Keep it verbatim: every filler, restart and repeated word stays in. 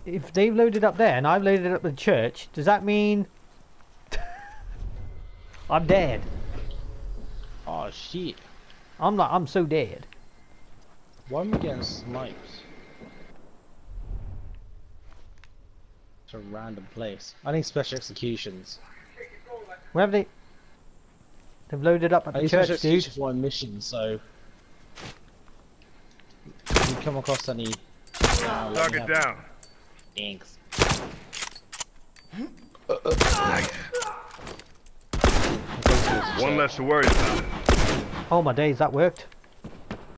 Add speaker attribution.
Speaker 1: if they've loaded up there and I've loaded up the church, does that mean I'm dead?
Speaker 2: Oh shit.
Speaker 1: I'm like, I'm so dead.
Speaker 2: Why am I getting sniped? It's a random place. I need special executions.
Speaker 1: Where have they? They've loaded up at
Speaker 2: I
Speaker 1: the
Speaker 2: need
Speaker 1: church,
Speaker 2: special
Speaker 1: dude.
Speaker 2: executions for my mission, so if you come across any, uh, let
Speaker 3: Knock
Speaker 2: me
Speaker 3: it
Speaker 2: have
Speaker 3: down.
Speaker 2: Thanks.
Speaker 3: Nice. One less to worry about.
Speaker 1: Oh my days, that worked.